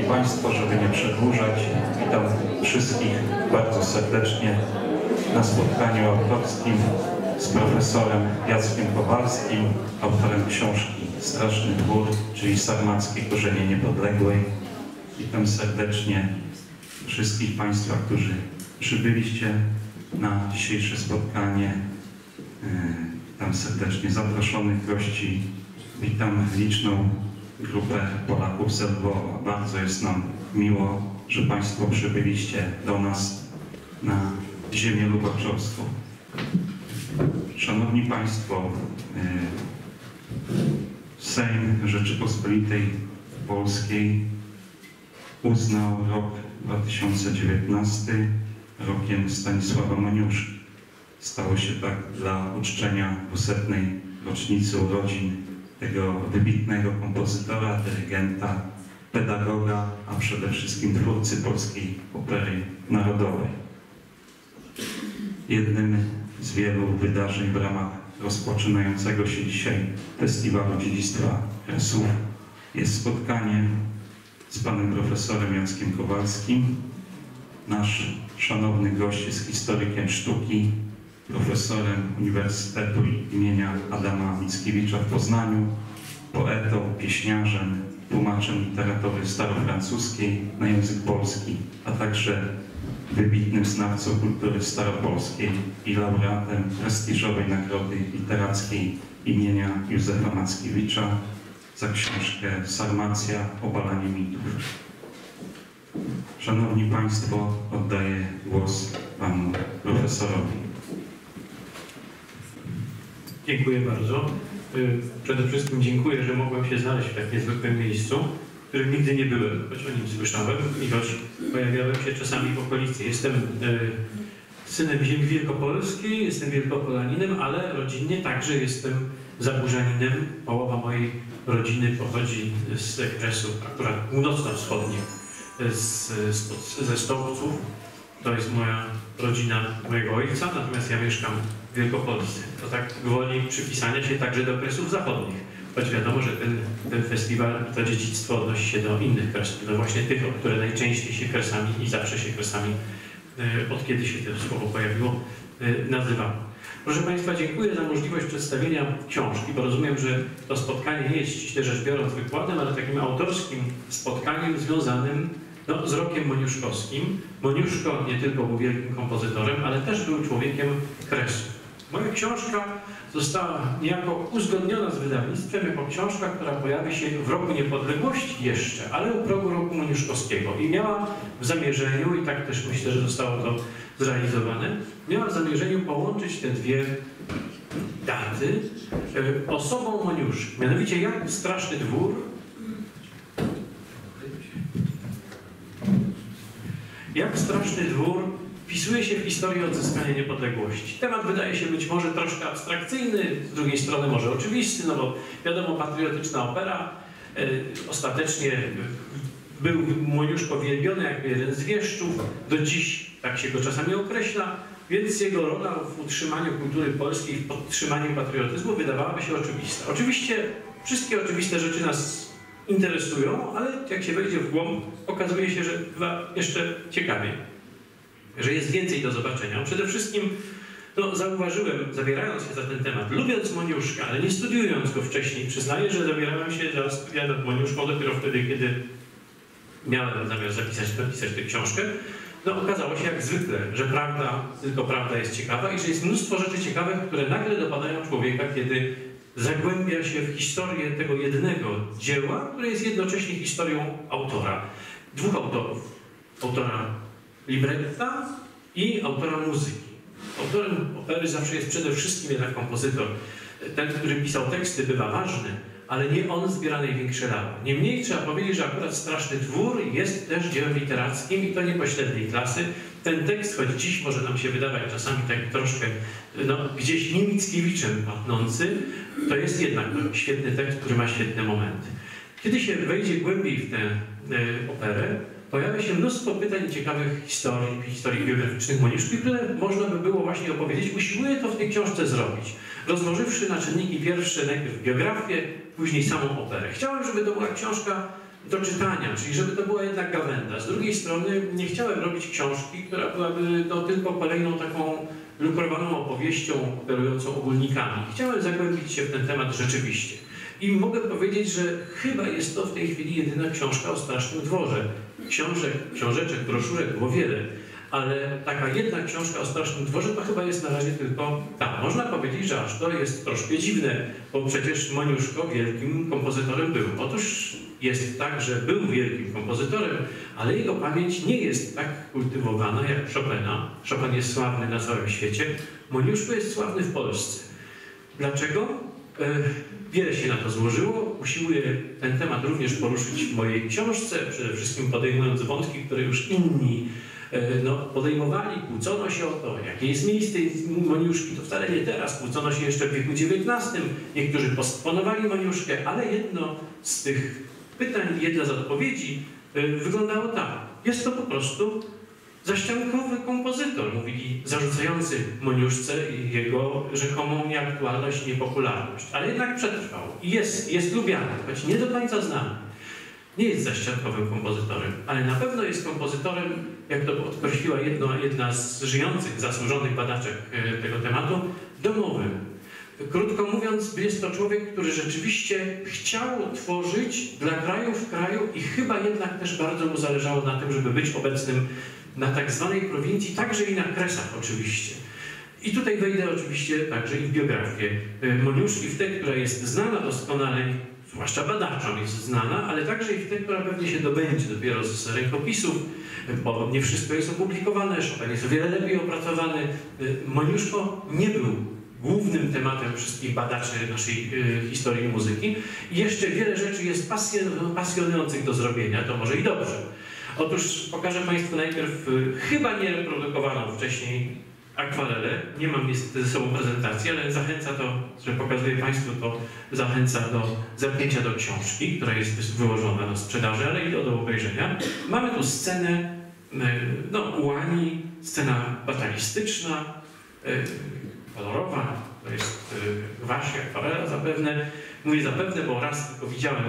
Państwo, żeby nie przedłużać, witam wszystkich bardzo serdecznie na spotkaniu autorskim z profesorem Jackiem Kowalskim, autorem książki Straszny Dwór, czyli Sarmackie korzenie niepodległej. Witam serdecznie wszystkich Państwa, którzy przybyliście na dzisiejsze spotkanie. Witam serdecznie zaproszonych gości. Witam liczną grupę Polaków z Lwowa. Bardzo jest nam miło, że Państwo przybyliście do nas na ziemię lubaczowską. Szanowni Państwo, Sejm Rzeczypospolitej Polskiej uznał rok 2019 rokiem Stanisława Moniuszki. Stało się tak dla uczczenia 200. rocznicy urodzin tego wybitnego kompozytora, dyrygenta, pedagoga, a przede wszystkim twórcy polskiej opery narodowej. Jednym z wielu wydarzeń w ramach rozpoczynającego się dzisiaj Festiwalu Dziedzictwa Kresów jest spotkanie z panem profesorem Jackiem Kowalskim. Nasz szanowny gość jest historykiem sztuki, profesorem Uniwersytetu imienia Adama Mickiewicza w Poznaniu, poetą, pieśniarzem, tłumaczem literatury starofrancuskiej na język polski, a także wybitnym znawcą kultury staropolskiej i laureatem prestiżowej nagrody literackiej imienia Józefa Mackiewicza za książkę Sarmacja – Obalanie mitów. Szanowni Państwo, oddaję głos panu profesorowi. Dziękuję bardzo. Przede wszystkim dziękuję, że mogłem się znaleźć w tak niezwykłym miejscu, w którym nigdy nie byłem, choć o nim słyszałem i choć pojawiałem się czasami w okolicy. Jestem synem ziemi wielkopolskiej, jestem wielkopolaninem, ale rodzinnie także jestem zaburzaninem. Połowa mojej rodziny pochodzi z Kresów, akurat północno-wschodnich, ze Stołców. To jest moja rodzina mojego ojca, natomiast ja mieszkam w Wielkopolsce. To tak gwoli przypisania się także do Kresów Zachodnich. Choć wiadomo, że ten festiwal, to dziedzictwo odnosi się do innych Kresów, do właśnie tych, które najczęściej się Kresami i zawsze się Kresami, od kiedy się to słowo pojawiło, nazywało. Proszę Państwa, dziękuję za możliwość przedstawienia książki, bo rozumiem, że to spotkanie nie jest ściśle rzecz biorąc wykładem, ale takim autorskim spotkaniem związanym z rokiem moniuszkowskim. Moniuszko nie tylko był wielkim kompozytorem, ale też był człowiekiem Kresów. Moja książka została niejako uzgodniona z wydawnictwem jako książka, która pojawi się w roku niepodległości jeszcze, ale u progu roku moniuszkowskiego. I miała w zamierzeniu, i tak też myślę, że zostało to zrealizowane, miała w zamierzeniu połączyć te dwie daty osobą Moniuszki. Mianowicie jak Straszny Dwór wpisuje się w historię odzyskania niepodległości. Temat wydaje się być może troszkę abstrakcyjny, z drugiej strony może oczywisty, no bo wiadomo, patriotyczna opera, ostatecznie był Moniuszko wielbiony jako jeden z wieszczów, do dziś tak się go czasami określa, więc jego rola w utrzymaniu kultury polskiej, w podtrzymaniu patriotyzmu wydawała się oczywista. Oczywiście wszystkie oczywiste rzeczy nas interesują, ale jak się wejdzie w głąb, okazuje się, że chyba jeszcze ciekawiej, że jest więcej do zobaczenia. Przede wszystkim zauważyłem, zabierając się za ten temat, lubiąc Moniuszka, ale nie studiując go wcześniej, przyznaję, że zabierałem się za studia nad Moniuszką dopiero wtedy, kiedy miałem zamiar napisać tę książkę. Okazało się jak zwykle, że tylko prawda jest ciekawa i że jest mnóstwo rzeczy ciekawych, które nagle dopadają człowieka, kiedy zagłębia się w historię tego jednego dzieła, które jest jednocześnie historią autora. Dwóch autorów. Autora libretta i autora muzyki. Autorem opery zawsze jest przede wszystkim jednak kompozytor. Ten, który pisał teksty, bywa ważny, ale nie on zbiera największe lawa. Niemniej trzeba powiedzieć, że akurat Straszny Dwór jest też dziełem literackim i to niepośredniej klasy. Ten tekst, choć dziś może nam się wydawać czasami tak troszkę gdzieś nie Mickiewiczem pachnący, to jest jednak świetny tekst, który ma świetne momenty. Kiedy się wejdzie głębiej w tę operę, pojawia się mnóstwo pytań ciekawych historii biograficznych Moniuszki, które można by było właśnie opowiedzieć. Usiłuję to w tej książce zrobić, rozłożywszy na czynniki pierwsze najpierw biografię, później samą operę. Chciałem, żeby to była książka do czytania, czyli żeby to była jednak gawęda. Z drugiej strony nie chciałem robić książki, która byłaby tylko kolejną taką lukrowaną opowieścią operującą ogólnikami. Chciałem zagłębić się w ten temat rzeczywiście. I mogę powiedzieć, że chyba jest to w tej chwili jedyna książka o Strasznym Dworze. Książeczek, broszurek było wiele, ale taka jedna książka o Strasznym Dworze to chyba jest na razie tylko ta. Można powiedzieć, że aż to jest troszkę dziwne, bo przecież Moniuszko wielkim kompozytorem był. Otóż jest tak, że był wielkim kompozytorem, ale jego pamięć nie jest tak kultywowana jak Chopina. Chopin jest sławny na całym świecie. Moniuszko jest sławny w Polsce. Dlaczego? Wiele się na to złożyło. Usiłuję ten temat również poruszyć w mojej książce, przede wszystkim podejmując wątki, które już inni podejmowali, kłócono się o to, jakie jest miejsce Moniuszki. To wcale nie teraz, kłócono się jeszcze w wieku XIX. Niektórzy postponowali Moniuszkę, ale jedno z tych pytań, jedna z odpowiedzi wyglądało tak. Jest to po prostu zaściankowy kompozytor, mówili zarzucający Moniuszce i jego rzekomą nieaktualność, niepopularność. Ale jednak przetrwał i jest lubiany, choć nie do końca znany. Nie jest zaściankowym kompozytorem, ale na pewno jest kompozytorem, jak to podkreśliła jedna z żyjących, zasłużonych badaczek tego tematu, domowym. Krótko mówiąc, jest to człowiek, który rzeczywiście chciał tworzyć dla kraju w kraju i chyba jednak też bardzo mu zależało na tym, żeby być obecnym na tak zwanej prowincji, także i na Kresach oczywiście. I tutaj wejdę oczywiście także i w biografię Moniuszki, w tę, która jest znana doskonale, zwłaszcza badaczom jest znana, ale także i w tę, która pewnie się dobędzie dopiero z rękopisów, bo nie wszystko jest opublikowane, Chopin jest o wiele lepiej opracowany. Moniuszko nie był głównym tematem wszystkich badaczy naszej historii muzyki. I jeszcze wiele rzeczy jest pasjonujących do zrobienia, to może i dobrze. Otóż pokażę Państwu najpierw chyba nie reprodukowaną wcześniej akwarelę. Nie mam niestety ze sobą prezentacji, ale zachęca to, że pokazuję Państwu, to zachęca do zerknięcia do książki, która jest wyłożona na sprzedaży, ale i do obejrzenia. Mamy tu scenę ułani, scena batalistyczna, kolorowa, to jest gwasz, akwarela zapewne. Mówię zapewne, bo raz tylko widziałem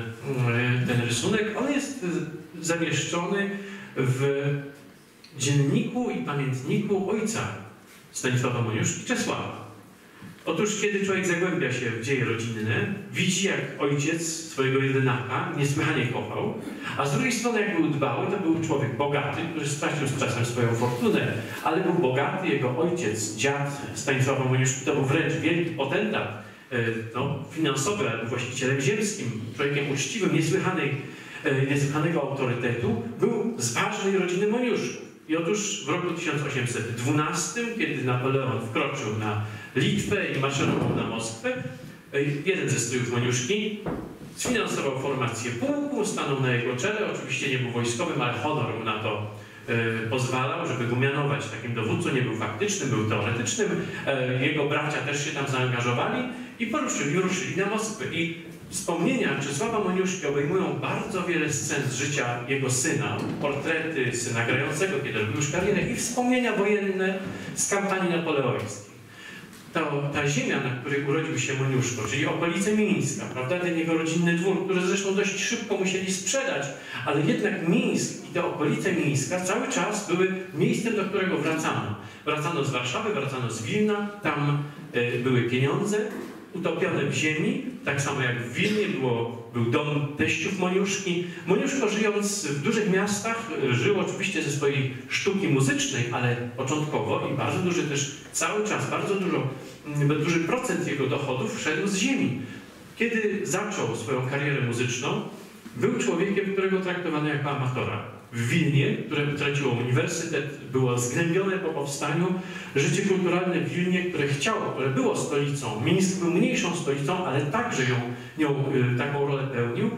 ten rysunek. On jest zamieszczony w dzienniku i pamiętniku ojca Stanisława Moniuszki, Czesława. Otóż kiedy człowiek zagłębia się w dzieje rodzinne, widzi jak ojciec swojego jedynaka niesłychanie kochał, a z drugiej strony jak był dbały, to był człowiek bogaty, który stracił z czasem swoją fortunę, ale był bogaty, jego ojciec, dziad Stanisława Moniuszki, to był wręcz wielki potentat finansowy, ale właścicielem ziemskim, człowiekiem uczciwym, niesłychanego autorytetu, był z ważnej rodziny Moniuszków. I otóż w roku 1812, kiedy Napoleon wkroczył na Litwę i maszerował na Moskwę, jeden ze strójów Moniuszki sfinansował formację pułku, stanął na jego czele, oczywiście nie był wojskowym, ale honor mu na to pozwalał, żeby go mianować takim dowódcą, nie był faktycznym, był teoretycznym. Jego bracia też się tam zaangażowali i ruszyli na Moskwę. I wspomnienia Czesława Moniuszki obejmują bardzo wiele scen z życia jego syna, portrety syna grającego, kiedy robił już karierę, i wspomnienia wojenne z kampanii napoleońskiej. Ta ziemia, na której urodził się Moniuszko, czyli okolice Mińska, prawda, ten jego rodzinny dwór, który zresztą dość szybko musieli sprzedać, ale jednak Mińsk i te okolice Mińska cały czas były miejscem, do którego wracano. Wracano z Warszawy, wracano z Wilna, tam były pieniądze utopione w ziemi, tak samo jak w Wilnie był dom teściów Moniuszki. Moniuszko, żyjąc w dużych miastach, żył oczywiście ze swojej sztuki muzycznej, ale początkowo i bardzo duży też cały czas, duży procent jego dochodów szedł z ziemi. Kiedy zaczął swoją karierę muzyczną, był człowiekiem, którego traktowano jako amatora. W Wilnie, które utraciło uniwersytet, było zgnębione po powstaniu. Życie kulturalne w Wilnie, które było stolicą, Mińsk był mniejszą stolicą, ale także taką rolę pełnił.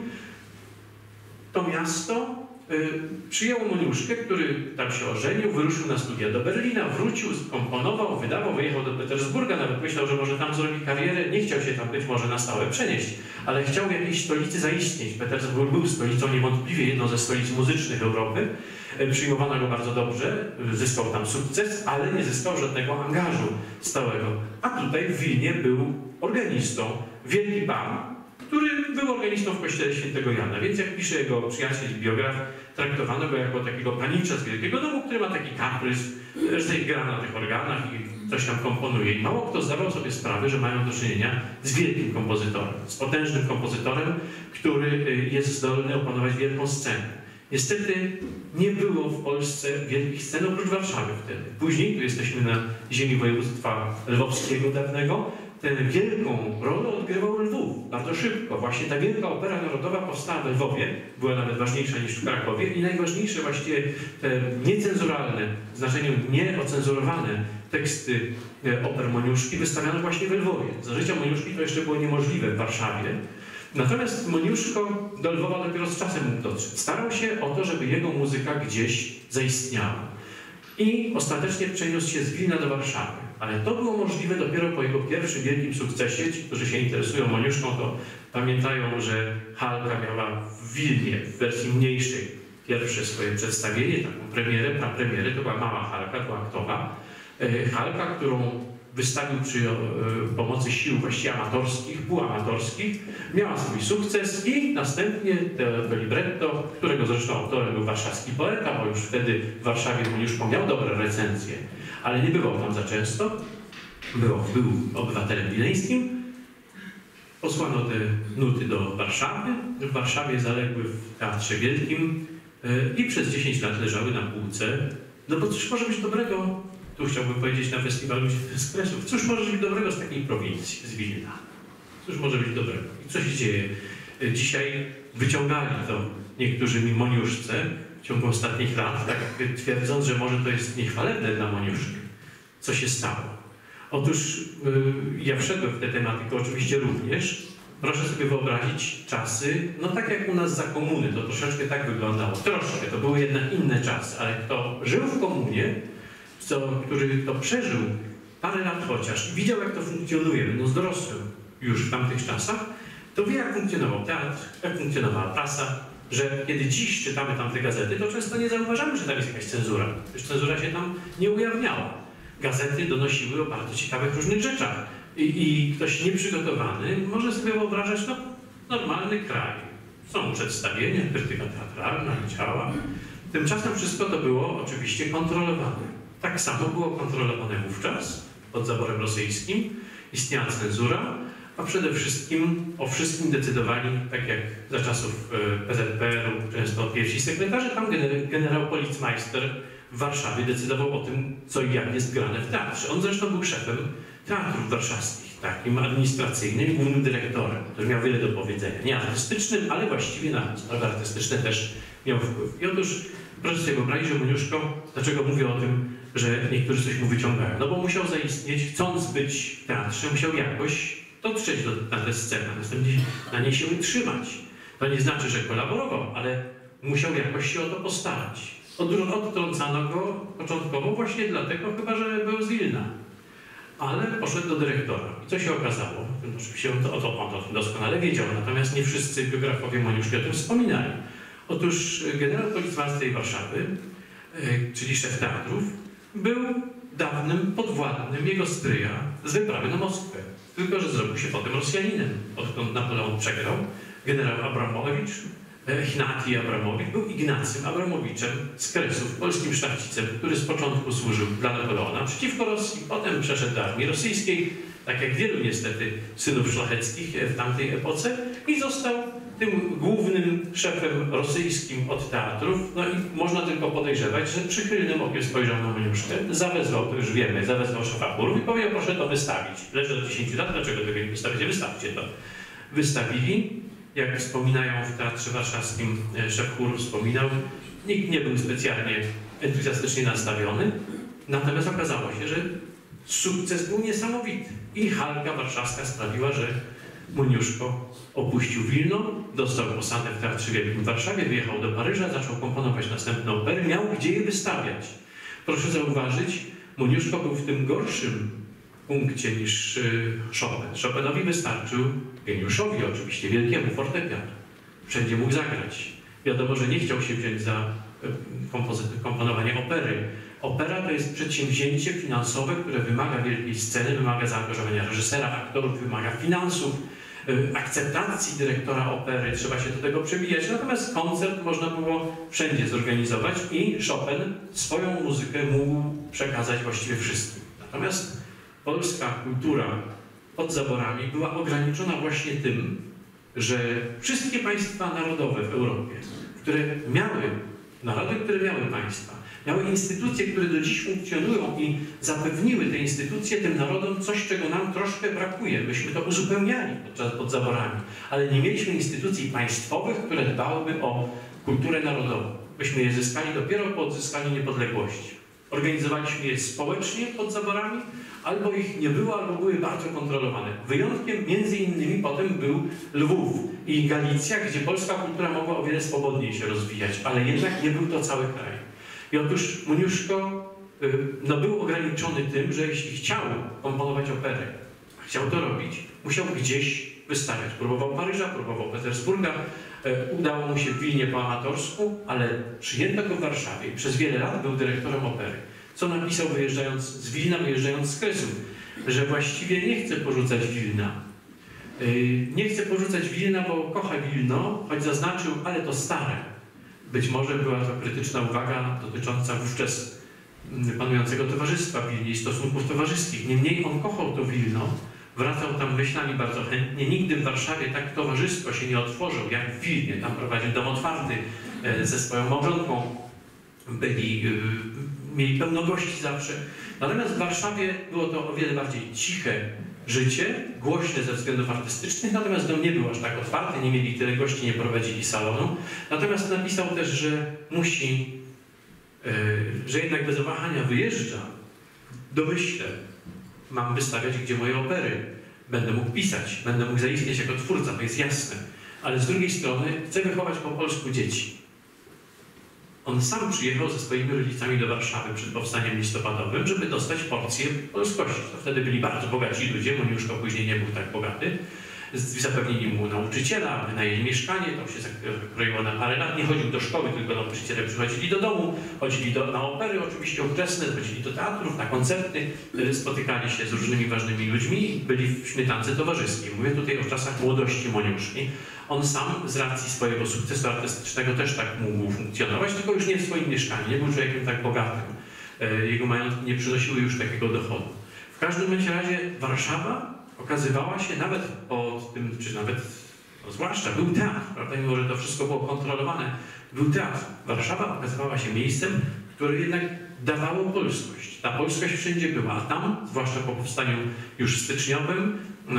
To miasto przyjęło Moniuszkę, który tam się ożenił, wyruszył na studia do Berlina, wrócił, skomponował, wydawał, wyjechał do Petersburga, nawet myślał, że może tam zrobi karierę, nie chciał się tam być może na stałe przenieść, ale chciał w jakiejś stolicy zaistnieć. Petersburg był stolicą niewątpliwie jedną ze stolic muzycznych Europy, przyjmowano go bardzo dobrze, zyskał tam sukces, ale nie zyskał żadnego angażu stałego. A tutaj w Wilnie był organistą, wielki pan, który był organistą w kościele świętego Jana, więc jak pisze jego przyjaciel i biograf, traktowano go jako takiego panicza z Wielkiego Domu, który ma taki kaprys, że gra na tych organach i coś tam komponuje. I mało kto zdawał sobie sprawę, że mają do czynienia z wielkim kompozytorem, z potężnym kompozytorem, który jest zdolny opanować wielką scenę. Niestety nie było w Polsce wielkich scen oprócz Warszawy wtedy. Później, tu jesteśmy na ziemi województwa lwowskiego dawnego, tę wielką rolę odgrywał Lwów bardzo szybko. Właśnie ta wielka opera narodowa powstała we Lwowie, była nawet ważniejsza niż w Krakowie i najważniejsze właściwie te niecenzuralne, w znaczeniu nieocenzurowane teksty oper Moniuszki wystawiano właśnie we Lwowie. Za życia Moniuszki to jeszcze było niemożliwe w Warszawie. Natomiast Moniuszko do Lwowa dopiero z czasem mógł dotrzeć. Starał się o to, żeby jego muzyka gdzieś zaistniała. I ostatecznie przeniósł się z Wilna do Warszawy. Ale to było możliwe dopiero po jego pierwszym wielkim sukcesie. Ci, którzy się interesują Moniuszką, to pamiętają, że Halka miała w Wilnie, w wersji mniejszej, pierwsze swoje przedstawienie, taką premierę, prapremierę, to była mała Halka, to aktowa. Halka, którą wystawił przy pomocy sił właściwie amatorskich, półamatorskich, miała swój sukces i następnie to libretto, którego zresztą autorem był warszawski poeta, bo już wtedy w Warszawie Moniuszko miał dobre recenzje, ale nie bywał tam za często, był obywatelem wileńskim. Posłano te nuty do Warszawy, w Warszawie zaległy w Teatrze Wielkim i przez 10 lat leżały na półce. No bo cóż może być dobrego, tu chciałbym powiedzieć na festiwalu z Kresów, cóż może być dobrego z takiej prowincji, z Wilna? Cóż może być dobrego? I co się dzieje? Dzisiaj wyciągali to niektórzy mi Moniuszce w ciągu ostatnich lat, tak twierdząc, że może to jest niechwalebne dla Moniuszki. Co się stało? Otóż ja wszedłem w tę tematykę oczywiście również. Proszę sobie wyobrazić czasy, no tak jak u nas za komuny, to troszeczkę tak wyglądało. Troszkę, to były jednak inne czasy, ale kto żył w komunie, który to przeżył parę lat chociaż i widział, jak to funkcjonuje, będąc dorosłym już w tamtych czasach, to wie, jak funkcjonował teatr, jak funkcjonowała prasa, że kiedy dziś czytamy tamte gazety, to często nie zauważamy, że tam jest jakaś cenzura. Przecież cenzura się tam nie ujawniała. Gazety donosiły o bardzo ciekawych różnych rzeczach. I ktoś nieprzygotowany może sobie wyobrażać, no, normalny kraj. Są przedstawienia, krytyka teatralna, ciała. Tymczasem wszystko to było oczywiście kontrolowane. Tak samo było kontrolowane wówczas, pod zaborem rosyjskim. Istniała cenzura, a przede wszystkim o wszystkim decydowali, tak jak za czasów PZPR-u, często pierwsi sekretarze, tam generał Policmeister w Warszawie decydował o tym, co i jak jest grane w teatrze. On zresztą był szefem teatrów warszawskich, takim administracyjnym, głównym dyrektorem, który miał wiele do powiedzenia. Nie artystycznym, ale właściwie na sprawy artystyczne też miał wpływ. I otóż proszę sobie wyobrazić, że Moniuszko, dlaczego mówię o tym, że niektórzy coś mu wyciągają? No bo musiał zaistnieć, chcąc być w teatrze, musiał jakoś dotrzeć na tę scenę, następnie na niej się utrzymać. To nie znaczy, że kolaborował, ale musiał jakoś się o to postarać. Odtrącano go początkowo właśnie dlatego chyba, że był z Wilna. Ale poszedł do dyrektora. I co się okazało? Oczywiście on to doskonale wiedział, natomiast nie wszyscy biografowie Moniuszki o tym wspominali. Otóż generał Policmeister Warszawy, czyli szef teatrów, był dawnym podwładnym jego stryja z wyprawy na Moskwę. Tylko że zrobił się potem Rosjaninem, odkąd Napoleon przegrał. Generał Abramowicz, Ignatij Abramowicz, był Ignacym Abramowiczem z Kresów, polskim szlachcicem, który z początku służył dla Napoleona przeciwko Rosji, potem przeszedł do armii rosyjskiej, tak jak wielu niestety synów szlacheckich w tamtej epoce, i został tym głównym szefem rosyjskim od teatrów. No i można tylko podejrzewać, że przychylnym okiem spojrzał na Moniuszkę, zawezwał, to już wiemy, zawezwał szefa chórów i powiedział, proszę to wystawić. Leży do 10 lat, dlaczego tego nie wystawicie? Wystawcie to. Wystawili. Jak wspominają w Teatrze Warszawskim, szef chóru wspominał, nikt nie był specjalnie entuzjastycznie nastawiony, natomiast okazało się, że sukces był niesamowity. I Halka warszawska sprawiła, że Moniuszko opuścił Wilno, dostał posadę w Teatrze Wielkim w Warszawie, wyjechał do Paryża, zaczął komponować następne opery, miał gdzie je wystawiać. Proszę zauważyć, Moniuszko był w tym gorszym punkcie niż Chopin. Chopinowi wystarczył, geniuszowi oczywiście, wielkiemu fortepian. Wszędzie mógł zagrać. Wiadomo, że nie chciał się wziąć za komponowanie opery Opera to jest przedsięwzięcie finansowe, które wymaga wielkiej sceny, wymaga zaangażowania reżysera, aktorów, wymaga finansów, akceptacji dyrektora opery, trzeba się do tego przebijać. Natomiast koncert można było wszędzie zorganizować i Chopin swoją muzykę mógł przekazać właściwie wszystkim. Natomiast polska kultura pod zaborami była ograniczona właśnie tym, że wszystkie państwa narodowe w Europie, narody, które miały państwa, miały instytucje, które do dziś funkcjonują i zapewniły te instytucje tym narodom coś, czego nam troszkę brakuje. Myśmy to uzupełniali pod zaborami, ale nie mieliśmy instytucji państwowych, które dbałyby o kulturę narodową. Myśmy je zyskali dopiero po odzyskaniu niepodległości. Organizowaliśmy je społecznie pod zaborami, albo ich nie było, albo były bardzo kontrolowane. Wyjątkiem między innymi potem był Lwów i Galicja, gdzie polska kultura mogła o wiele swobodniej się rozwijać, ale jednak nie był to cały kraj. I otóż Moniuszko był ograniczony tym, że jeśli chciał komponować operę, a chciał to robić, musiał gdzieś wystawiać. Próbował Paryża, próbował Petersburga, udało mu się w Wilnie po amatorsku, ale przyjęto go w Warszawie i przez wiele lat był dyrektorem opery. Co napisał wyjeżdżając z Wilna, wyjeżdżając z Kresów, że właściwie nie chce porzucać Wilna. Nie chce porzucać Wilna, bo kocha Wilno, choć zaznaczył, ale to stare. Być może była to krytyczna uwaga dotycząca wówczas panującego towarzystwa w Wilnie i stosunków towarzyskich. Niemniej on kochał to Wilno, wracał tam myślami bardzo chętnie. Nigdy w Warszawie tak towarzysko się nie otworzył jak w Wilnie. Tam prowadził dom otwarty ze swoją małżonką. Mieli pełno gości zawsze. Natomiast w Warszawie było to o wiele bardziej ciche życie, głośne ze względów artystycznych, natomiast dom nie był aż tak otwarty, nie mieli tyle gości, nie prowadzili salonu. Natomiast napisał też, że że jednak bez wahania wyjeżdża. Domyślę, mam wystawiać, gdzie moje opery. Będę mógł pisać, będę mógł zaistnieć jako twórca, to jest jasne. Ale z drugiej strony chcę wychować po polsku dzieci. On sam przyjechał ze swoimi rodzicami do Warszawy przed powstaniem listopadowym, żeby dostać porcję polskości. To wtedy byli bardzo bogaci ludzie, Moniuszko później nie był tak bogaty. Zapewnili mu nauczyciela, wynajęli mieszkanie, to się zakroiło na parę lat. Nie chodził do szkoły, tylko nauczyciele przychodzili do domu, chodzili na opery oczywiście ówczesne, chodzili do teatrów, na koncerty, spotykali się z różnymi ważnymi ludźmi i byli w śmietance towarzyskiej. Mówię tutaj o czasach młodości Moniuszki. On sam z racji swojego sukcesu artystycznego też tak mógł funkcjonować, tylko już nie w swoim mieszkaniu, nie był człowiekiem tak bogatym. Jego majątki nie przynosiły już takiego dochodu. W każdym razie Warszawa okazywała się nawet pod tym, czy nawet, no zwłaszcza był teatr, prawda, mimo że to wszystko było kontrolowane, był teatr. Warszawa okazywała się miejscem, które jednak dawało polskość. Ta polskość wszędzie była, a tam, zwłaszcza po powstaniu już styczniowym,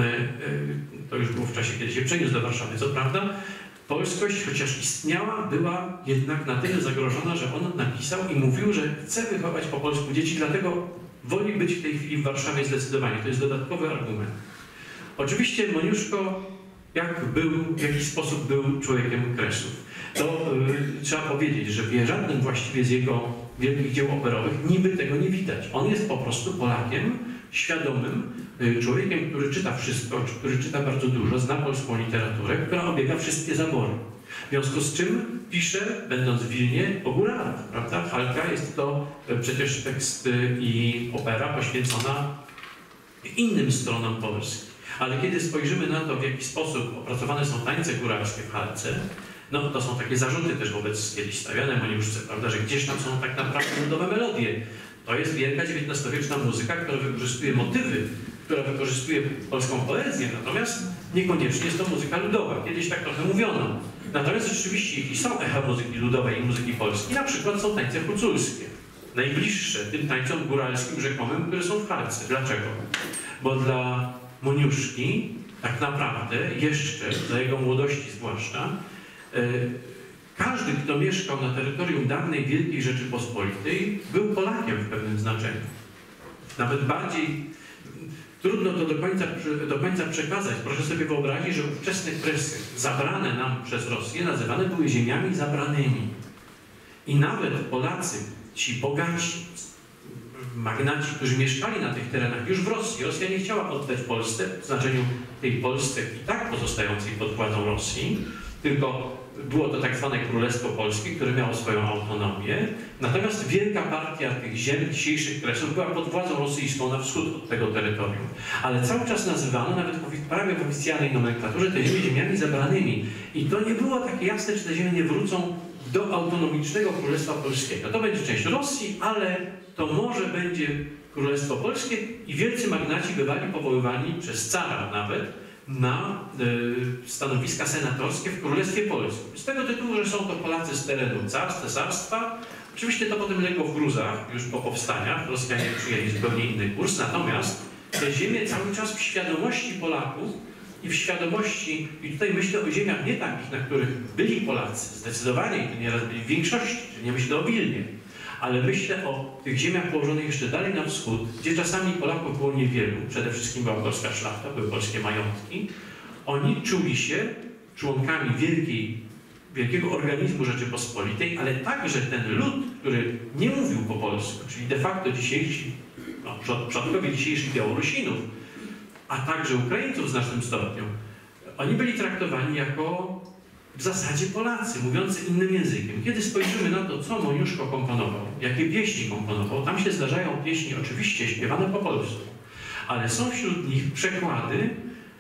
to już było w czasie, kiedy się przeniósł do Warszawy, co prawda, polskość, chociaż istniała, była jednak na tyle zagrożona, że on napisał i mówił, że chce wychować po polsku dzieci, dlatego woli być w tej chwili w Warszawie zdecydowanie. To jest dodatkowy argument. Oczywiście Moniuszko, w jakiś sposób był człowiekiem Kresów. To trzeba powiedzieć, że w żadnym właściwie z jego wielkich dzieł operowych niby tego nie widać. On jest po prostu Polakiem, świadomym, człowiekiem, który czyta wszystko, który czyta bardzo dużo, zna polską literaturę, która obiega wszystkie zabory. W związku z czym pisze, będąc w Wilnie, o góralach, prawda? Halka jest to przecież tekst i opera poświęcona innym stronom Polski. Ale kiedy spojrzymy na to, w jaki sposób opracowane są tańce góralskie w Halce, no to są takie zarzuty też wobec kiedyś stawiane Moniuszce, prawda, że gdzieś tam są tak naprawdę ludowe melodie. To jest wielka XIX-wieczna muzyka, która wykorzystuje motywy, która wykorzystuje polską poezję, natomiast niekoniecznie jest to muzyka ludowa. Kiedyś tak trochę mówiono. Natomiast rzeczywiście, jeśli są echa muzyki ludowej i muzyki polskiej, na przykład są tańce huculskie, najbliższe tym tańcom góralskim rzekomym, które są w Halce. Dlaczego? Bo dla Moniuszki tak naprawdę jeszcze, dla jego młodości zwłaszcza, każdy, kto mieszkał na terytorium dawnej Wielkiej Rzeczypospolitej, był Polakiem w pewnym znaczeniu. Nawet bardziej trudno to do końca przekazać. Proszę sobie wyobrazić, że ówczesne Kresy, zabrane nam przez Rosję, nazywane były ziemiami zabranymi. I nawet Polacy, ci bogaci, magnaci, którzy mieszkali na tych terenach już w Rosji. Rosja nie chciała oddać Polsce w znaczeniu tej Polsce i tak pozostającej pod władzą Rosji, tylko było to tak zwane Królestwo Polskie, które miało swoją autonomię, natomiast wielka partia tych ziem dzisiejszych Kresów była pod władzą rosyjską na wschód od tego terytorium. Ale cały czas nazywano, nawet prawie w oficjalnej nomenklaturze, te ziemie ziemiami zabranymi. I to nie było takie jasne, czy te ziemie nie wrócą do autonomicznego Królestwa Polskiego. To będzie część Rosji, ale to może będzie Królestwo Polskie i wielcy magnaci bywali powoływani przez cara nawet na stanowiska senatorskie w Królestwie Polskim. Z tego tytułu, że są to Polacy z terenu cesarstwa. Oczywiście to potem legło w gruzach, już po powstaniach. Rosjanie przyjęli zupełnie inny kurs, natomiast te ziemie cały czas w świadomości Polaków i w świadomości, i tutaj myślę o ziemiach nie takich, na których byli Polacy, zdecydowanie, i to nieraz byli w większości, czyli nie myślę o Wilnie, ale myślę o tych ziemiach położonych jeszcze dalej na wschód, gdzie czasami Polaków było niewielu, przede wszystkim była polska szlachta, były polskie majątki. Oni czuli się członkami wielkiego organizmu Rzeczypospolitej, ale także ten lud, który nie mówił po polsku, czyli de facto dzisiejsi, przodkowie dzisiejszych Białorusinów, a także Ukraińców w znacznym stopniu, oni byli traktowani jako w zasadzie Polacy, mówiący innym językiem. Kiedy spojrzymy na to, co Moniuszko komponował, jakie pieśni komponował, tam się zdarzają pieśni oczywiście śpiewane po polsku, ale są wśród nich przekłady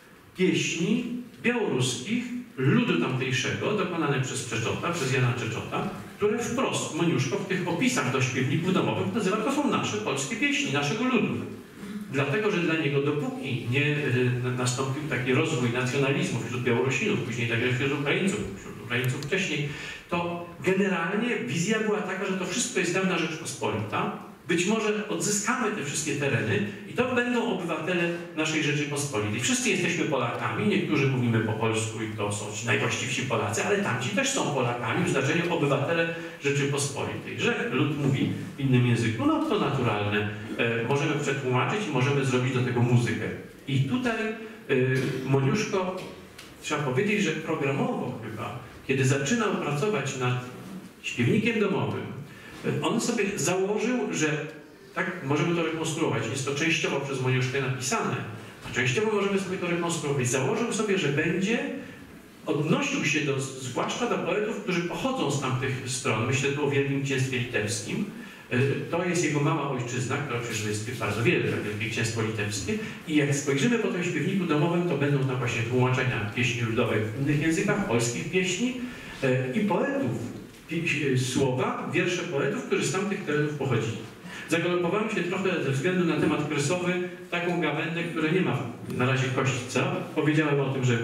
pieśni białoruskich, ludu tamtejszego, dokonane przez Czeczota, przez Jana Czeczota, które wprost Moniuszko w tych opisach do śpiewników domowych nazywa, to są nasze polskie pieśni, naszego ludu. Dlatego, że dla niego dopóki nie nastąpił taki rozwój nacjonalizmu wśród Białorusinów, później także wśród Ukraińców wcześniej, to generalnie wizja była taka, że to wszystko jest dawna Rzeczpospolita. Być może odzyskamy te wszystkie tereny i to będą obywatele naszej Rzeczypospolitej. Wszyscy jesteśmy Polakami, niektórzy mówimy po polsku i to są ci najwłaściwsi Polacy, ale tamci też są Polakami w znaczeniu obywatele Rzeczypospolitej. Że lud mówi w innym języku, no to naturalne. Możemy przetłumaczyć i możemy zrobić do tego muzykę. I tutaj Moniuszko, trzeba powiedzieć, że programowo chyba, kiedy zaczynał pracować nad śpiewnikiem domowym, on sobie założył, że tak możemy to rekonstruować. Jest to częściowo przez Moniuszkę napisane, a częściowo możemy sobie to rekonstruować. Założył sobie, że będzie odnosił się zwłaszcza do poetów, którzy pochodzą z tamtych stron. Myślę tu o Wielkim Księstwie Litewskim. To jest jego mała ojczyzna, która przecież jest bardzo wielka, Wielkie Księstwo Litewskie. I jak spojrzymy po tym śpiewniku domowym, to będą tam właśnie tłumaczenia pieśni ludowych w innych językach, polskich pieśni i poetów. Słowa, wiersze poetów, którzy z tamtych terenów pochodzili. Zagalopowałem się trochę ze względu na temat kresowy w taką gawędę, która nie ma na razie kośćca. Powiedziałem o tym, że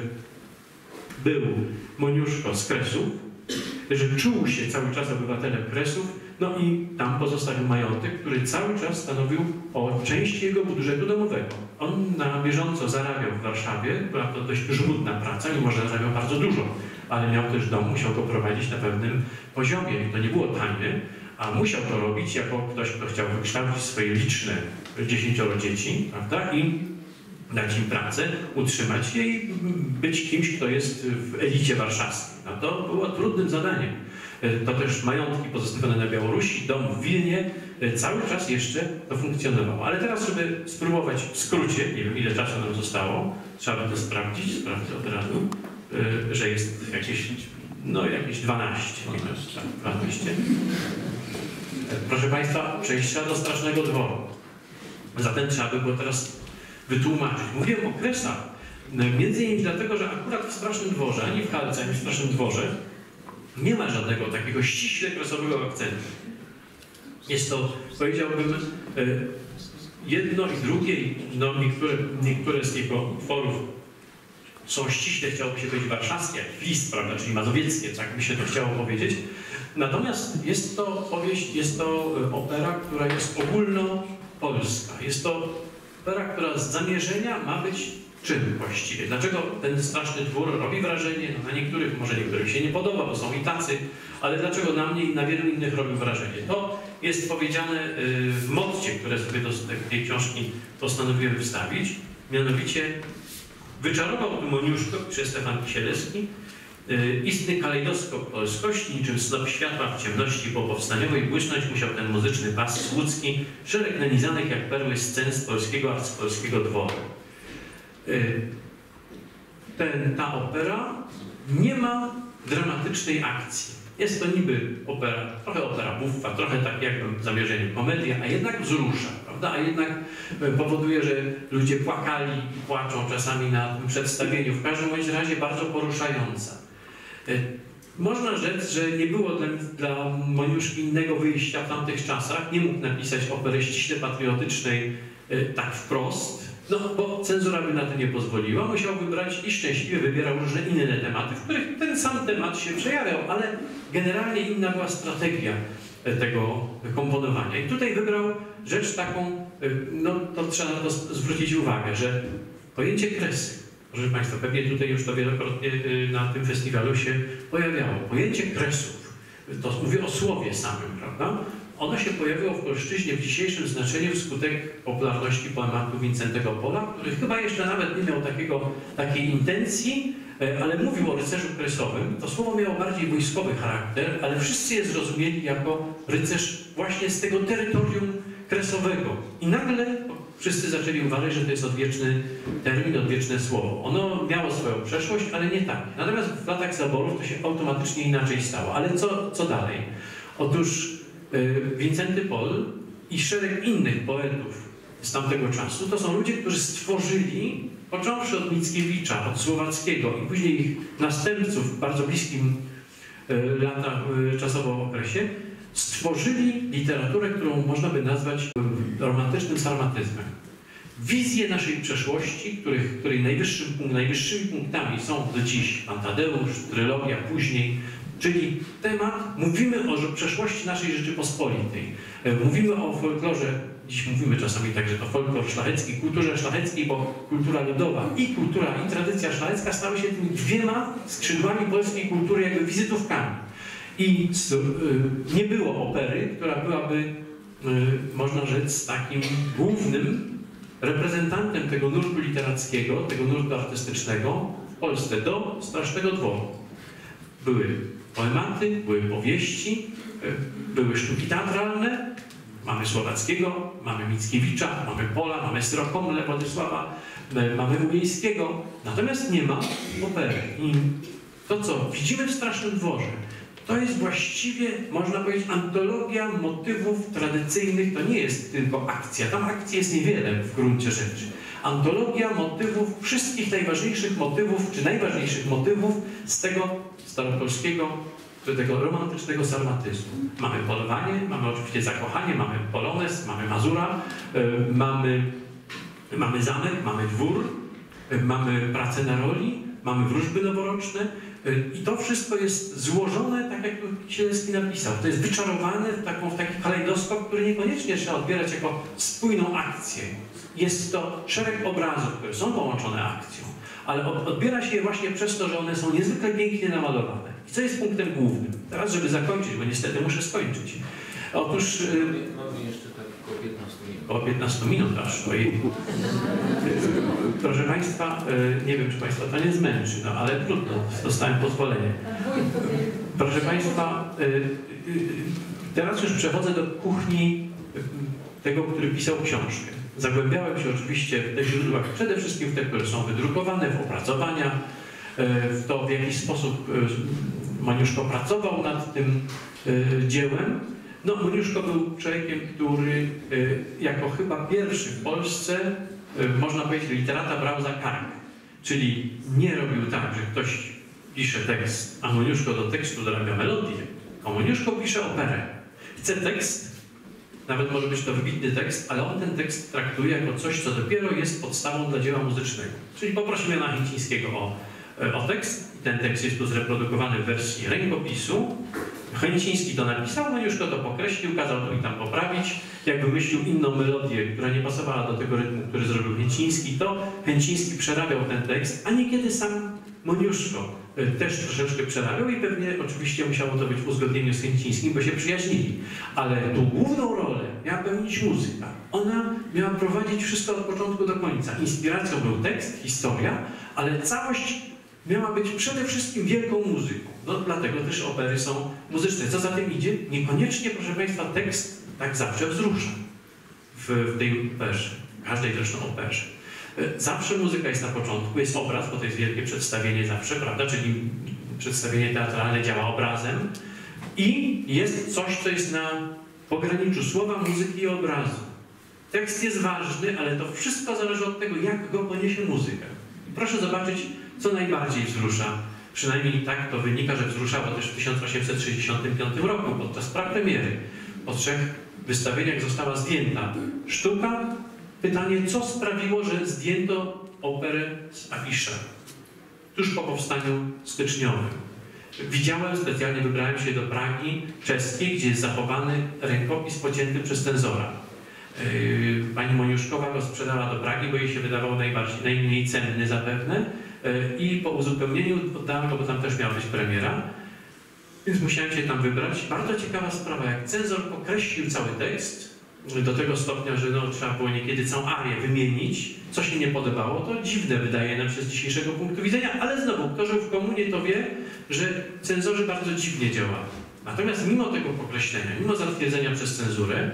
był Moniuszko z Kresów, że czuł się cały czas obywatelem Kresów, no i tam pozostawił majątek, który cały czas stanowił o części jego budżetu domowego. On na bieżąco zarabiał w Warszawie, była to dość żmudna praca, mimo że zarabiał bardzo dużo, ale miał też dom, musiał go prowadzić na pewnym poziomie. I to nie było tanie, a musiał to robić jako ktoś, kto chciał wykształcić swoje liczne 10 dzieci, prawda? I dać im pracę, utrzymać je i być kimś, kto jest w elicie warszawskiej. No to było trudnym zadaniem. To też majątki pozostawione na Białorusi, dom w Wilnie, cały czas jeszcze to funkcjonowało. Ale teraz, żeby spróbować w skrócie, nie wiem ile czasu nam zostało, trzeba by to sprawdzić, sprawdzę od razu, że jest jakieś 12 minut. 12. Proszę Państwa, przejścia do Strasznego Dworu. Zatem trzeba by było teraz wytłumaczyć. Mówiłem o Kresach, między innymi dlatego, że akurat w Strasznym Dworze, ani w Halce, ani w Strasznym Dworze nie ma żadnego takiego ściśle kresowego akcentu. Jest to, powiedziałbym, jedno i drugie, no niektóre z jego utworów są ściśle, chciałoby się powiedzieć, warszawskie, jak List, prawda, czyli mazowieckie, tak by się to chciało powiedzieć. Natomiast jest to powieść, jest to opera, która jest ogólnopolska. Jest to opera, która z zamierzenia ma być czym właściwie? Dlaczego ten Straszny Dwór robi wrażenie? No, na niektórych, może niektórym się nie podoba, bo są i tacy, ale dlaczego na mnie i na wielu innych robi wrażenie? To jest powiedziane w motcie, które sobie do tej książki postanowiłem wstawić. Mianowicie wyczarował tu Moniuszko, pisze Stefan Kisielewski, istny kalejdoskop polskości, niczym snop światła w ciemności popowstaniowej błysnąć musiał ten muzyczny pas słudzki, szereg nanizanych jak perły scen z polskiego arcypolskiego dworu. Ta opera nie ma dramatycznej akcji. Jest to niby opera, trochę opera buffa, trochę tak jakby w zamierzeniu komedia, a jednak wzrusza, prawda? A jednak powoduje, że ludzie płakali i płaczą czasami na tym przedstawieniu. W każdym bądź razie bardzo poruszająca. Można rzec, że nie było dla Moniuszki innego wyjścia w tamtych czasach. Nie mógł napisać opery ściśle patriotycznej tak wprost, no bo cenzura by na to nie pozwoliła. Musiał wybrać i szczęśliwie wybierał różne inne tematy, w których ten sam temat się przejawiał, ale generalnie inna była strategia tego komponowania. I tutaj wybrał rzecz taką, no to trzeba na to zwrócić uwagę, że pojęcie kresy, proszę Państwa, pewnie tutaj już to wielokrotnie na tym festiwalu się pojawiało. Pojęcie kresów, to mówię o słowie samym, prawda? Ono się pojawiło w polszczyźnie w dzisiejszym znaczeniu wskutek popularności poematu Wincentego Pola, który chyba jeszcze nawet nie miał takiej intencji, ale mówił o rycerzu kresowym. To słowo miało bardziej wojskowy charakter, ale wszyscy je zrozumieli jako rycerz właśnie z tego terytorium kresowego. I nagle wszyscy zaczęli uważać, że to jest odwieczny termin, odwieczne słowo. Ono miało swoją przeszłość, ale nie tak. Natomiast w latach zaborów to się automatycznie inaczej stało. Ale co dalej? Otóż Wincenty Pol i szereg innych poetów z tamtego czasu to są ludzie, którzy stworzyli, począwszy od Mickiewicza, od Słowackiego i później ich następców w bardzo bliskim czasowo okresie, stworzyli literaturę, którą można by nazwać romantycznym sarmatyzmem. Wizje naszej przeszłości, której najwyższymi punktami są do dziś Pan Tadeusz, trylogia później, czyli temat, mówimy o przeszłości naszej Rzeczypospolitej, mówimy o folklorze, dziś mówimy czasami także o folklor szlachecki, kulturze szlacheckiej, bo kultura ludowa i kultura i tradycja szlachecka stały się tymi dwiema skrzydłami polskiej kultury, jakby wizytówkami. I nie było opery, która byłaby, można rzec, takim głównym reprezentantem tego nurtu literackiego, tego nurtu artystycznego w Polsce do Strasznego Dworu. Były poematy, były powieści, były sztuki teatralne. Mamy Słowackiego, mamy Mickiewicza, mamy Pola, mamy Srokomle, Władysława, mamy Ugiejskiego. Natomiast nie ma opery. I to, co widzimy w Strasznym Dworze, to jest właściwie, można powiedzieć, antologia motywów tradycyjnych. To nie jest tylko akcja. Tam akcji jest niewiele w gruncie rzeczy. Antologia motywów, wszystkich najważniejszych motywów, czy najważniejszych motywów z tego staropolskiego, tego romantycznego sarmatyzmu. Mamy polowanie, mamy oczywiście zakochanie, mamy polones, mamy Mazura, mamy zamek, mamy dwór, mamy pracę na roli, mamy wróżby noworoczne i to wszystko jest złożone, tak jak Kisielewski napisał. To jest wyczarowane w taki kalejdoskop, który niekoniecznie trzeba odbierać jako spójną akcję. Jest to szereg obrazów, które są połączone akcją, ale odbiera się je właśnie przez to, że one są niezwykle pięknie namalowane. I co jest punktem głównym? Teraz, żeby zakończyć, bo niestety muszę skończyć. Otóż... Mamy jeszcze tak około 15 minut. Około 15 minut aż. Proszę Państwa, nie wiem, czy Państwa to nie zmęczy, no ale trudno, dostałem pozwolenie. Proszę Państwa, teraz już przechodzę do kuchni tego, który pisał książkę. Zagłębiałem się oczywiście w tych źródłach, przede wszystkim w te, które są wydrukowane, w opracowania, w to, w jaki sposób Moniuszko pracował nad tym dziełem. No, Moniuszko był człowiekiem, który jako chyba pierwszy w Polsce, można powiedzieć, literata brał za kark. Czyli nie robił tak, że ktoś pisze tekst, a Moniuszko do tekstu dorabia melodię, a Moniuszko pisze operę. Chce tekst, nawet może być to wybitny tekst, ale on ten tekst traktuje jako coś, co dopiero jest podstawą dla dzieła muzycznego. Czyli poprosimy Jana Chęcińskiego o tekst. Ten tekst jest tu zreprodukowany w wersji rękopisu. Chęciński to napisał, Moniuszko to pokreślił, kazał to i tam poprawić. Jak wymyślił inną melodię, która nie pasowała do tego rytmu, który zrobił Chęciński, to Chęciński przerabiał ten tekst, a niekiedy sam Moniuszko też troszeczkę przerabiał i pewnie oczywiście musiało to być w uzgodnieniu z Chęcińskim, bo się przyjaźnili. Ale tu główną rolę miała pełnić muzyka. Ona miała prowadzić wszystko od początku do końca. Inspiracją był tekst, historia, ale całość miała być przede wszystkim wielką muzyką. No, dlatego też opery są muzyczne. Co za tym idzie? Niekoniecznie, proszę Państwa, tekst tak zawsze wzrusza w tej operze, w każdej zresztą operze. Zawsze muzyka jest na początku, jest obraz, bo to jest wielkie przedstawienie zawsze, prawda? Czyli przedstawienie teatralne działa obrazem i jest coś, co jest na pograniczu słowa, muzyki i obrazu. Tekst jest ważny, ale to wszystko zależy od tego, jak go poniesie muzyka. Proszę zobaczyć, co najbardziej wzrusza. Przynajmniej tak to wynika, że wzruszało też w 1865 roku podczas prapremiery. Po 3 wystawieniach została zdjęta sztuka. Pytanie, co sprawiło, że zdjęto operę z afisza tuż po powstaniu styczniowym. Widziałem, specjalnie wybrałem się do Pragi czeskiej, gdzie jest zachowany rękopis pocięty przez cenzora. Pani Moniuszkowa go sprzedała do Pragi, bo jej się wydawał najmniej cenny zapewne i po uzupełnieniu oddałem go, bo tam też miała być premiera, więc musiałem się tam wybrać. Bardzo ciekawa sprawa, jak cenzor określił cały tekst do tego stopnia, że trzeba było niekiedy całą arię wymienić, co się nie podobało, to dziwne wydaje nam się z dzisiejszego punktu widzenia, ale znowu, kto żył w komunie, to wie, że cenzorzy bardzo dziwnie działali. Natomiast mimo tego określenia, mimo zatwierdzenia przez cenzurę,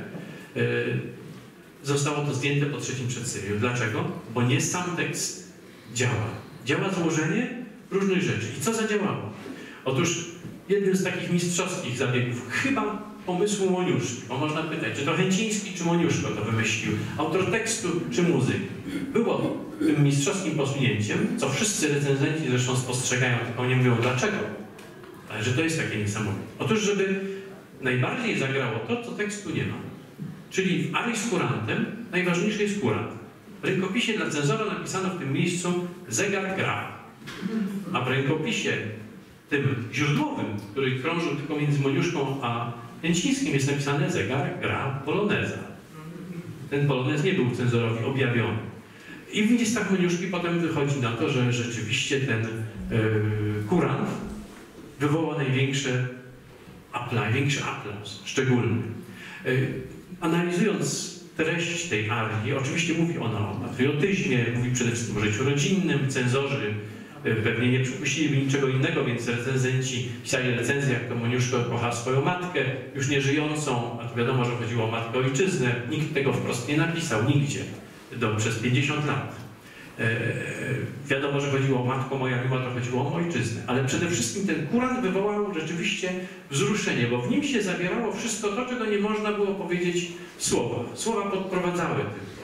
zostało to zdjęte po 3. przedstawieniu. Dlaczego? Bo nie sam tekst działa. Działa złożenie różnych rzeczy. I co zadziałało? Otóż jednym z takich mistrzowskich zabiegów, chyba pomysłu Moniuszki, bo można pytać, czy to Chęciński, czy Moniuszko to wymyślił, autor tekstu, czy muzyk. Było tym mistrzowskim posunięciem, co wszyscy recenzenci zresztą spostrzegają, tylko nie mówią dlaczego, ale że to jest takie niesamowite. Otóż, żeby najbardziej zagrało to, co tekstu nie ma. Czyli w arii z kurantem najważniejszy jest kurant. W rękopisie dla cenzora napisano w tym miejscu zegar gra, a w rękopisie tym źródłowym, który krążył tylko między Moniuszką a Chęcińskim, jest napisane zegar gra poloneza. Ten polonez nie był cenzorowi objawiony. I w listach Moniuszki potem wychodzi na to, że rzeczywiście ten kurant wywołał największy aplauz, szczególny. Analizując treść tej arii, oczywiście mówi ona o patriotyzmie, mówi przede wszystkim o życiu rodzinnym. Cenzorzy pewnie nie przypuściliby niczego innego, więc recenzenci pisali recenzję, jak to Moniuszko kocha swoją matkę, już nieżyjącą, a to wiadomo, że chodziło o matkę ojczyznę. Nikt tego wprost nie napisał, nigdzie, przez 50 lat. Wiadomo, że chodziło o matko moja miła, to chodziło o ojczyznę. Ale przede wszystkim ten kurant wywołał rzeczywiście wzruszenie, bo w nim się zawierało wszystko to, czego nie można było powiedzieć w słowach. Słowa podprowadzały tylko.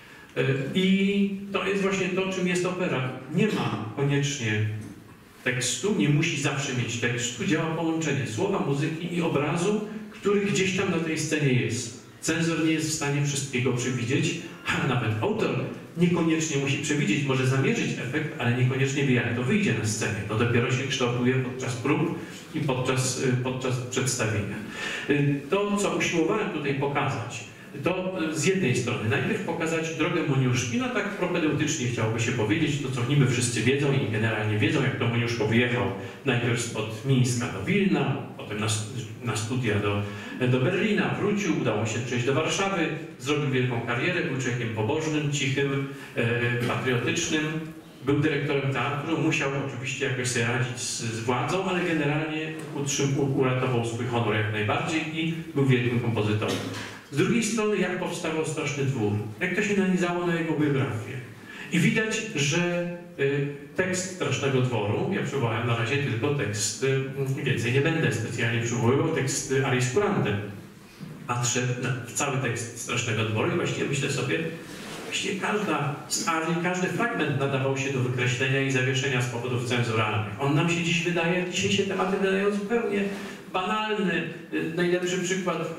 I to jest właśnie to, czym jest opera. Nie ma koniecznie tekstu, nie musi zawsze mieć tekstu. Działa połączenie słowa, muzyki i obrazu, który gdzieś tam na tej scenie jest. Cenzor nie jest w stanie wszystkiego przewidzieć, a nawet autor niekoniecznie musi przewidzieć, może zamierzyć efekt, ale niekoniecznie wie, jak to wyjdzie na scenie. To dopiero się kształtuje podczas prób i podczas przedstawienia. To, co usiłowałem tutaj pokazać, to z jednej strony najpierw pokazać drogę Moniuszki, no tak propedeutycznie chciałoby się powiedzieć, to co niby wszyscy wiedzą i generalnie wiedzą, jak to Moniuszko wyjechał najpierw spod Mińska do Wilna, potem na studia do Berlina, wrócił, udało się przejść do Warszawy, zrobił wielką karierę, był człowiekiem pobożnym, cichym, patriotycznym, był dyrektorem teatru, musiał oczywiście jakoś sobie radzić z władzą, ale generalnie uratował swój honor jak najbardziej i był wielkim kompozytorem. Z drugiej strony, jak powstawał Straszny Dwór, jak to się nanizało na jego biografię. I widać, że tekst Strasznego Dworu, ja przywołałem na razie tylko tekst, więcej nie będę specjalnie przywoływał, tekst arii z kurantem. Patrzę w cały tekst Strasznego Dworu i właściwie myślę sobie, właściwie każda z arii, każdy fragment nadawał się do wykreślenia i zawieszenia z powodów cenzuralnych. On nam się dziś wydaje, dzisiaj się tematy wydają zupełnie banalny. Najlepszy przykład,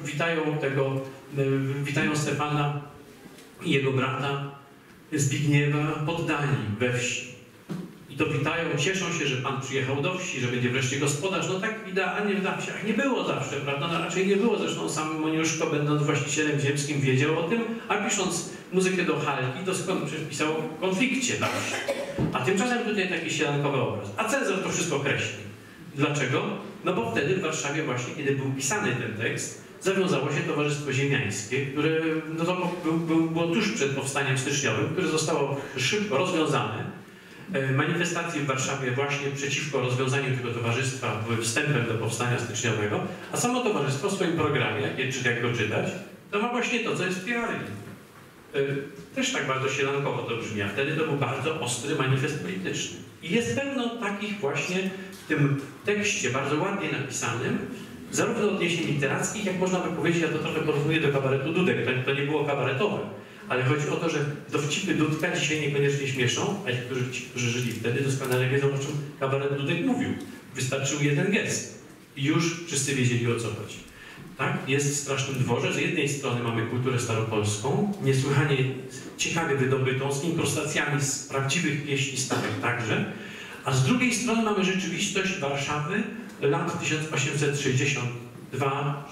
witają Stefana i jego brata Zbigniewa poddani we wsi. I to witają, cieszą się, że pan przyjechał do wsi, że będzie wreszcie gospodarz. No tak idealnie w wsiach nie było zawsze, prawda? No raczej nie było. Zresztą sam Moniuszko, będąc właścicielem ziemskim, wiedział o tym, a pisząc muzykę do Halki, doskonale pisał o konflikcie na wsi. A tymczasem tutaj taki sielankowy obraz. A cenzor to wszystko kreśli. Dlaczego? No bo wtedy w Warszawie właśnie, kiedy był pisany ten tekst, zawiązało się Towarzystwo Ziemiańskie, które no to było tuż przed powstaniem styczniowym, które zostało szybko rozwiązane. Manifestacje w Warszawie właśnie przeciwko rozwiązaniu tego towarzystwa były wstępem do powstania styczniowego, a samo towarzystwo w swoim programie, jak go czytać, to ma właśnie to, co jest w tej arii. też tak bardzo sielankowo to brzmi, a wtedy to był bardzo ostry manifest polityczny. I jest pełno takich właśnie w tym tekście bardzo ładnie napisanym, zarówno odniesień literackich, jak można by powiedzieć, ja to trochę porównuję do kabaretu Dudek, to nie było kabaretowe, ale chodzi o to, że dowcipy Dudka dzisiaj niekoniecznie śmieszą, a ci, którzy żyli wtedy, doskonale wiedzą, o czym kabaret Dudek mówił. Wystarczył jeden gest i już wszyscy wiedzieli, o co chodzi. Tak, jest w Strasznym Dworze. Z jednej strony mamy kulturę staropolską, niesłychanie ciekawie wydobytą, z inkrustacjami z prawdziwych pieśni starych także, a z drugiej strony mamy rzeczywistość Warszawy lat 1862,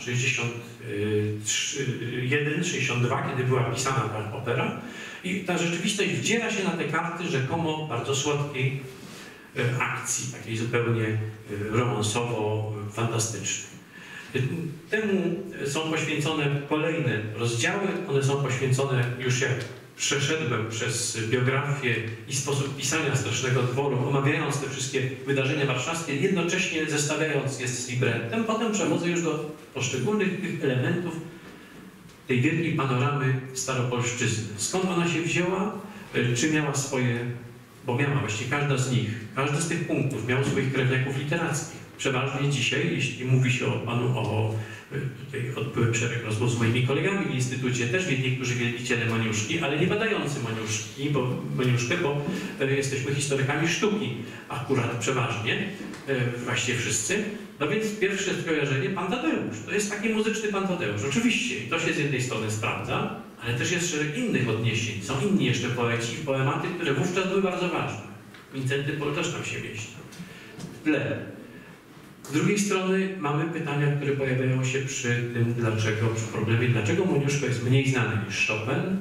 61, 62, kiedy była pisana ta opera. I ta rzeczywistość wdziera się na te karty rzekomo bardzo słodkiej akcji, takiej zupełnie romansowo-fantastycznej. Temu są poświęcone kolejne rozdziały, one są poświęcone już jak przeszedłem przez biografię i sposób pisania Strasznego Dworu, omawiając te wszystkie wydarzenia warszawskie, jednocześnie zestawiając je z librettem, potem przechodzę już do poszczególnych tych elementów tej wielkiej panoramy staropolszczyzny. Skąd ona się wzięła? Czy miała swoje, bo miała właściwie każda z nich, każdy z tych punktów miał swoich krewniaków literackich. Przeważnie dzisiaj, jeśli mówi się o panu, tutaj odbyłem szereg rozmów z moimi kolegami w instytucie, też niektórzy wielbiciele Moniuszki, ale nie badający Moniuszkę, bo jesteśmy historykami sztuki, akurat przeważnie, właściwie wszyscy. No więc pierwsze skojarzenie, Pan Tadeusz. To jest taki muzyczny Pan Tadeusz. Oczywiście, i to się z jednej strony sprawdza, ale też jest szereg innych odniesień. Są inni jeszcze poeci i poematy, które wówczas były bardzo ważne. Wincenty Pol też tam się mieści. W tle. Z drugiej strony mamy pytania, które pojawiają się przy tym dlaczego, przy problemie, dlaczego Moniuszko jest mniej znany niż Chopin,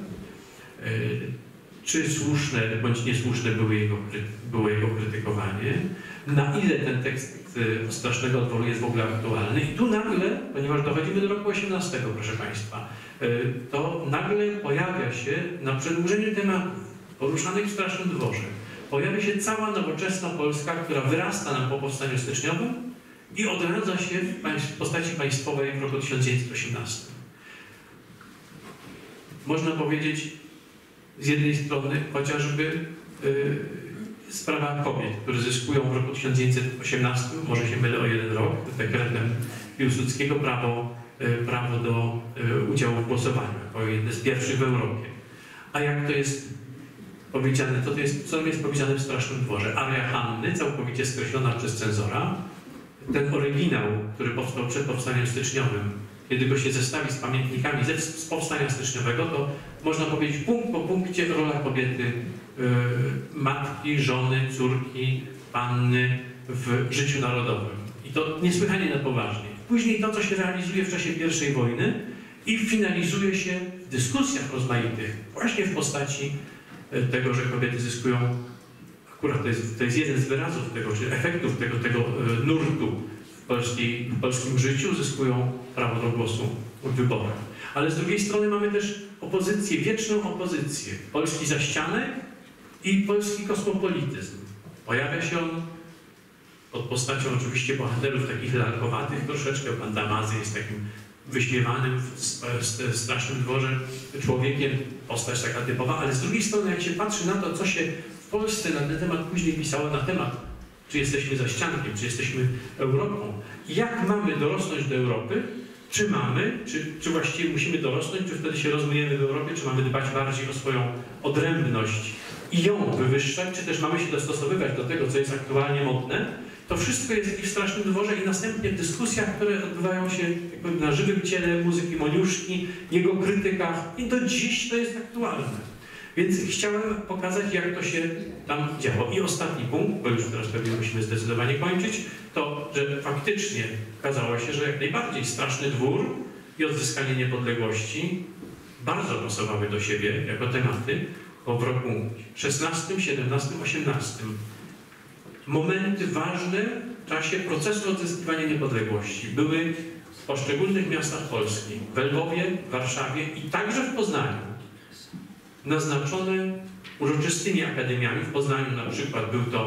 czy słuszne bądź niesłuszne było jego krytykowanie, na ile ten tekst Strasznego Dworu jest w ogóle aktualny. I tu nagle, ponieważ dochodzimy do roku 18, proszę Państwa, to nagle pojawia się na przedłużeniu tematów poruszanych w Strasznym Dworze, pojawia się cała nowoczesna Polska, która wyrasta nam po powstaniu styczniowym i odradza się w postaci państwowej w roku 1918. Można powiedzieć z jednej strony chociażby sprawa kobiet, które zyskują w roku 1918, może się mylę o jeden rok, dekretem Piłsudskiego prawo do udziału w głosowaniu, jako jedne z pierwszych w Europie. A jak to jest powiedziane, co jest powiedziane w Strasznym Dworze? Aria Hanny, całkowicie skreślona przez cenzora. Ten oryginał, który powstał przed powstaniem styczniowym, kiedy go się zestawi z pamiętnikami z powstania styczniowego, to można powiedzieć punkt po punkcie rola kobiety, matki, żony, córki, panny w życiu narodowym. I to niesłychanie na poważnie. Później to, co się realizuje w czasie I wojny i finalizuje się w dyskusjach rozmaitych, właśnie w postaci tego, że kobiety zyskują, akurat to jest jeden z wyrazów tego, czy efektów tego nurtu w polskim życiu, zyskują prawo do głosu w wyborach. Ale z drugiej strony mamy też opozycję, wieczną opozycję. Polski zaścianek i polski kosmopolityzm. Pojawia się on pod postacią oczywiście bohaterów takich lalkowatych troszeczkę. Pan Damazy jest takim wyśmiewanym w Strasznym Dworze człowiekiem, postać taka typowa, ale z drugiej strony jak się patrzy na to, co się w Polsce na ten temat później pisało, na temat czy jesteśmy zaściankiem, czy jesteśmy Europą, jak mamy dorosnąć do Europy, czy właściwie musimy dorosnąć, czy wtedy się rozmyjemy w Europie, czy mamy dbać bardziej o swoją odrębność i ją wywyższać, czy też mamy się dostosowywać do tego, co jest aktualnie modne. To wszystko jest i w Strasznym Dworze i następnie w dyskusjach, które odbywają się na żywym ciele muzyki Moniuszki, jego krytykach i do dziś to jest aktualne. Więc chciałem pokazać, jak to się tam działo. I ostatni punkt, bo już teraz pewnie musimy zdecydowanie kończyć, to, że faktycznie okazało się, że jak najbardziej Straszny Dwór i odzyskanie niepodległości bardzo pasowały do siebie jako tematy, bo w roku 16, 17, 18 momenty ważne w czasie procesu odzyskiwania niepodległości były w poszczególnych miastach Polski, w Lwowie, w Warszawie i także w Poznaniu, naznaczone uroczystymi akademiami. W Poznaniu na przykład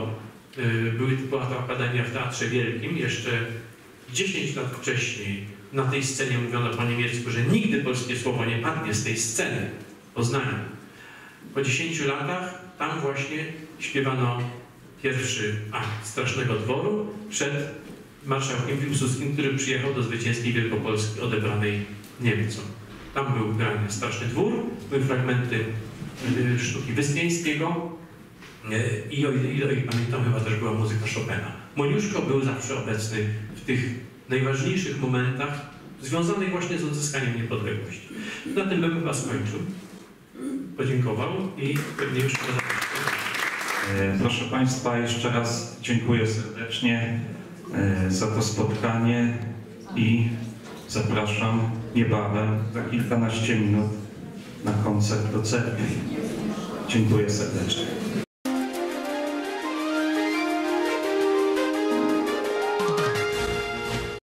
była to akademia w Teatrze Wielkim. Jeszcze 10 lat wcześniej na tej scenie mówiono po niemiecku, że nigdy polskie słowo nie padnie z tej sceny. Poznaniu. Po 10 latach tam właśnie śpiewano pierwszy akt Strasznego Dworu przed marszałkiem Piłsudskim, który przyjechał do zwycięskiej Wielkopolski odebranej Niemcom. Tam był grany Straszny Dwór, były fragmenty sztuki Wyspiańskiego i o ile pamiętam, chyba też była muzyka Chopina. Moniuszko był zawsze obecny w tych najważniejszych momentach związanych właśnie z odzyskaniem niepodległości. Na tym bym chyba skończył. Podziękował i pewnie już Proszę Państwa, jeszcze raz dziękuję serdecznie za to spotkanie i zapraszam niebawem, za kilkanaście minut, na koncert do cerkwi. Dziękuję serdecznie.